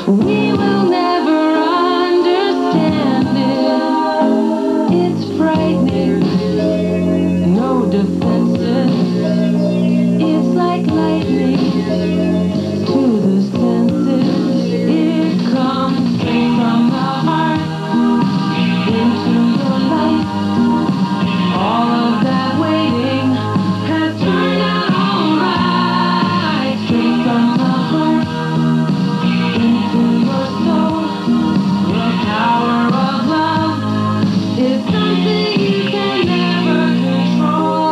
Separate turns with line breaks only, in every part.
We will never understand it. It's frightening, no defenses. It's like lightning to the senses. It comes straight from the heart into your life. All of that waiting has turned out alright. Straight from the heart into your soul. The power of love is something you can never control.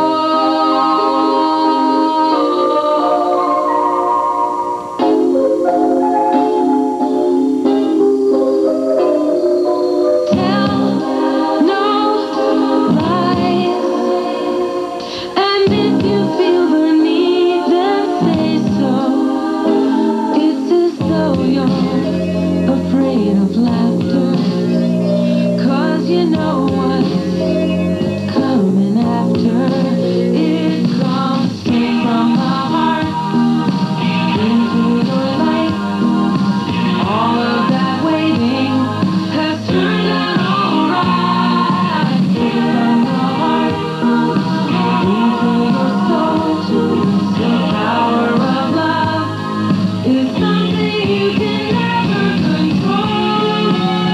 Tell no lies, and if you feel the need, then say so. It's as though you're afraid of laughter, 'cause you know what's coming after. It comes straight from the heart into your life. All of that waiting has turned out alright. Straight from the heart into your soul. The power of love is something you can never control.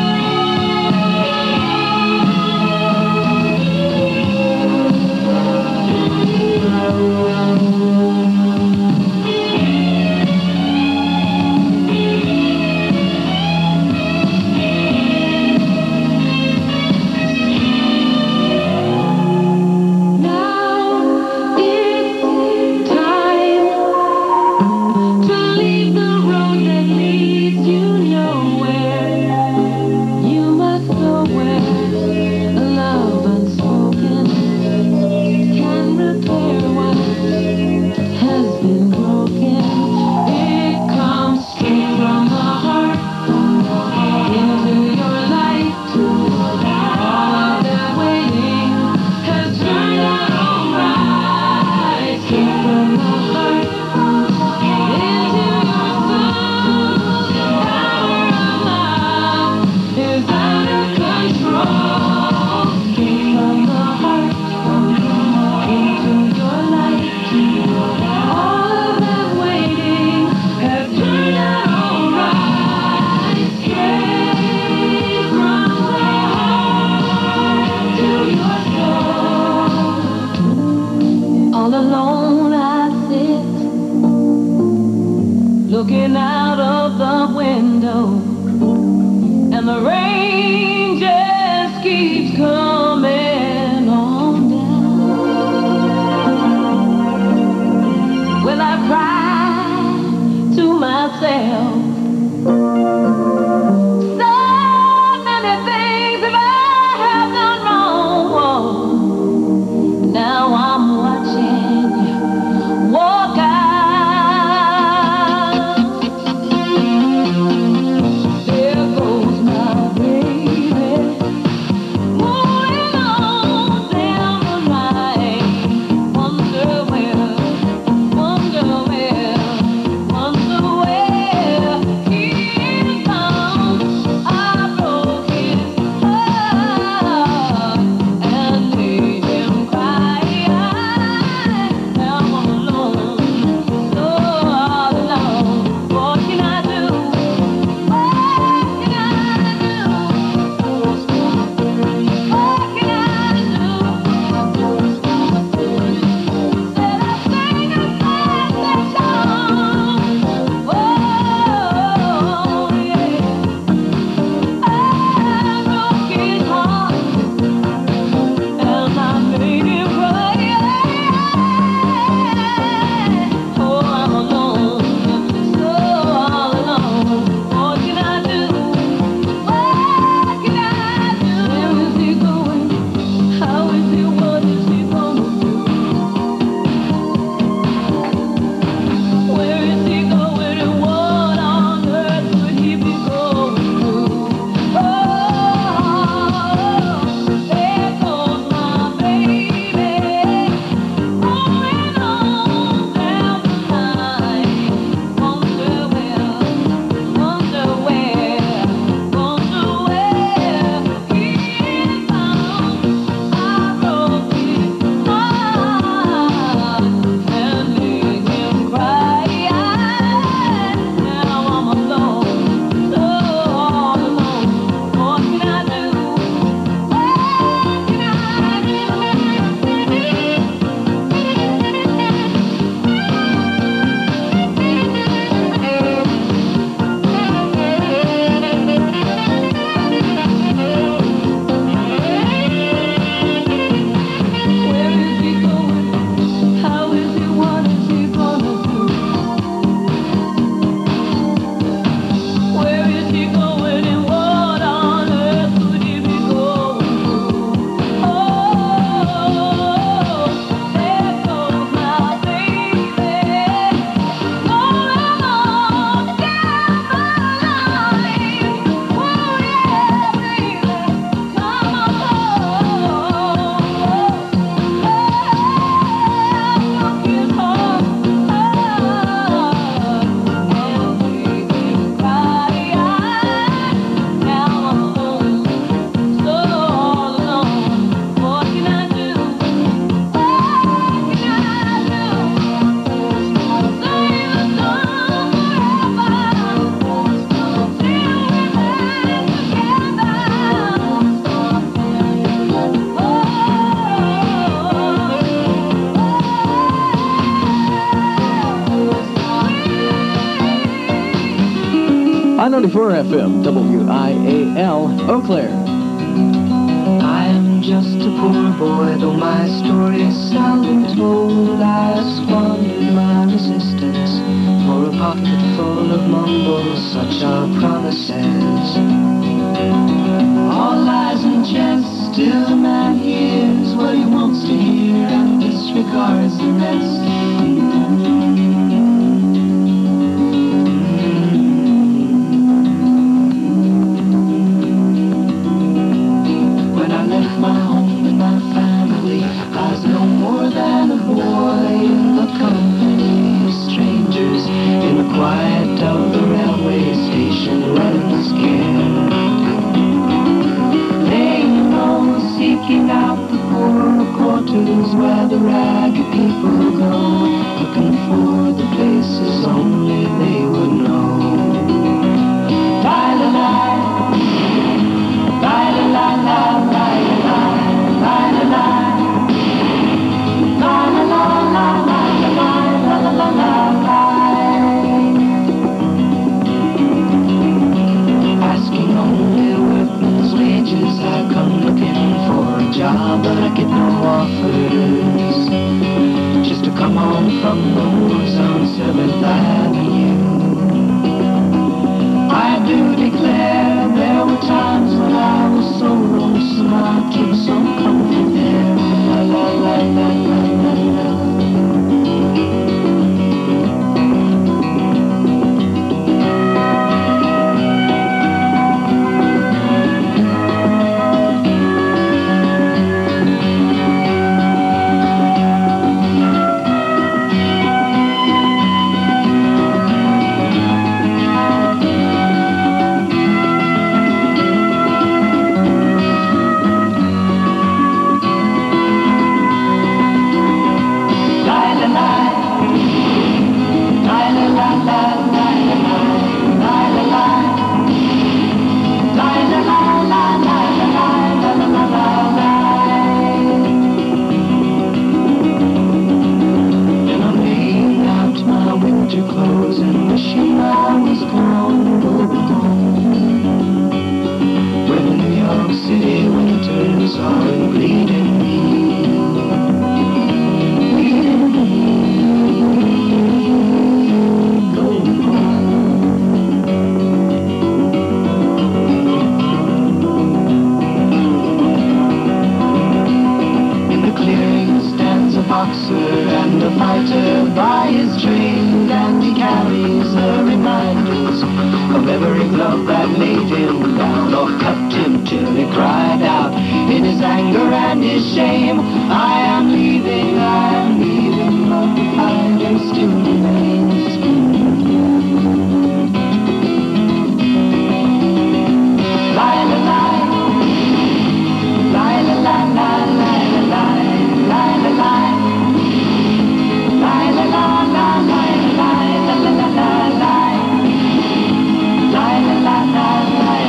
Now it's time to leave the road that leads you nowhere. You must go where a love unspoken can repair what has been broken. It comes straight from the heart into your life. All of that waiting has turned out alright. Straight from the heart into your soul. The power of love is out of control. Straight from the heart into your life. All of that waiting has turned out alright. Straight from the heart to your soul. All alone I sit, looking out of the window, and the rain just keeps coming on down. Well, I cry to myself, so many things that I have done wrong. Now I'm watching you walk out. There goes my baby, moving
I-94 FM, WIAL, Eau Claire.
I'm just a poor boy, though my story is seldom told. I squandered my resistance for a pocket full of mumbles, such are promises. All lies and jest, still a man hears what he wants to hear and disregards the rest. When I left my home and my family, I was no more than a boy in the company of strangers, in the quiet of the railway station running scared. Laying low, seeking out the poorer quarters where the ragged people go, looking for the places only they would know. La-la-la, la-la-la-la, la-la-la, asking only workmen's wages, I come looking for a job, but I get no offers. Just to come home from the woods on 7th Avenue. I do declare there were times when I was so lonesome I took some comfort there. La la la la la la la.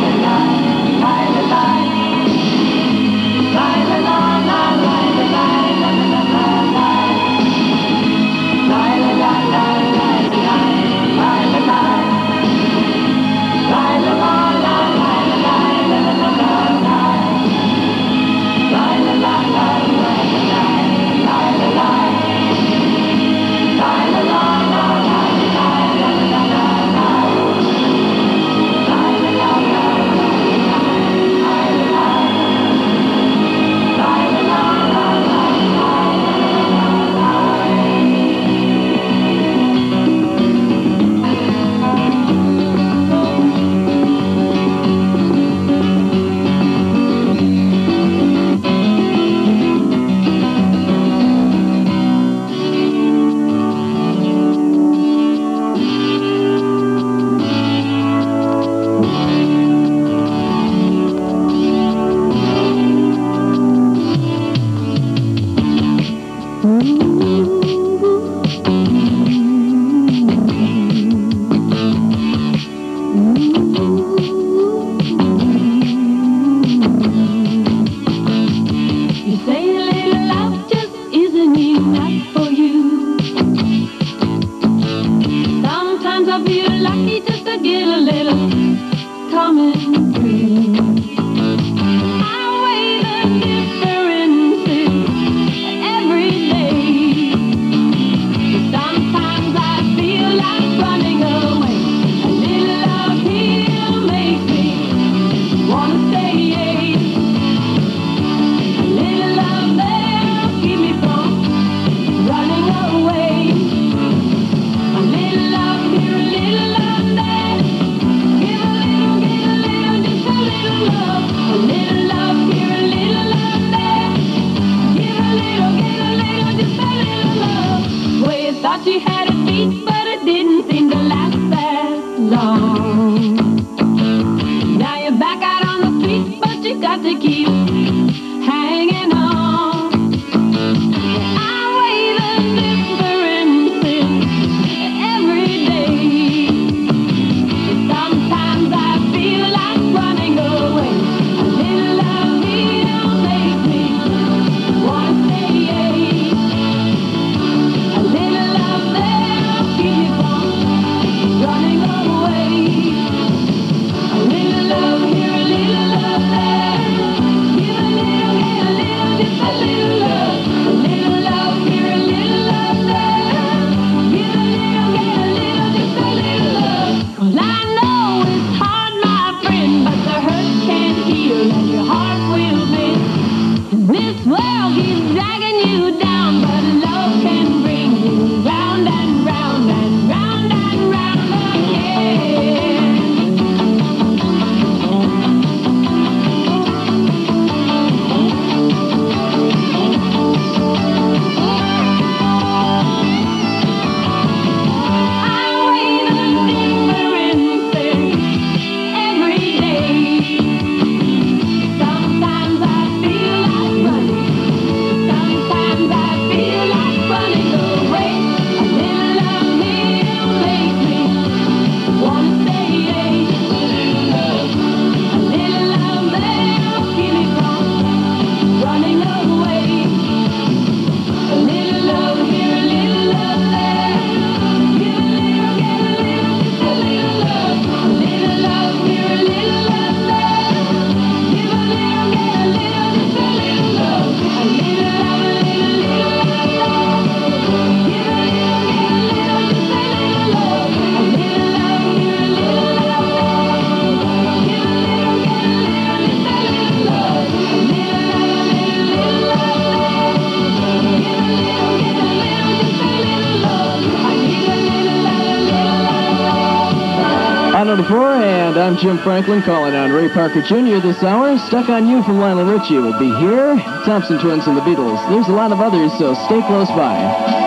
La la la la la la la.
Thought she had a beat, but it didn't seem to last that long. Now you're back out on the street, but you got to keep hanging on. I weigh the differences every day. Sometimes I feel like running away. A little love here don't make me wanna stay. A little love there keep me from running away. A little love here, a little love there. Give a little, get a little, just a little love. A little love here, a little love there. Give a little, get a little, just a little love. Well, I know it's hard, my friend, but the hurt can't heal and your heart will mend. This world keeps dragging you down, but love can bring you round and round and round and round again. I weigh the differences every day. Sometimes I feel like running. Sometimes I feel like running away. A little love here makes me wanna stay. A little love there keep me from running away. A little love here, a little love there. Give a little, get a little, just a little love. A little love here, a little love there. Give a little, get a little, just a little love. A little love, a little, little love. Give a little, get a little, just a little love. A little love here, a little love. Give a little, get a little, just a little love. A little love, a little, little love. Give a little, get a little, just a little love. I need a little love, a little love.
On 94, and I'm Jim Franklin calling on Ray Parker Jr. this hour. Stuck on You from Lionel Richie will be here. Thompson Twins and the Beatles. There's a lot of others, so stay close by.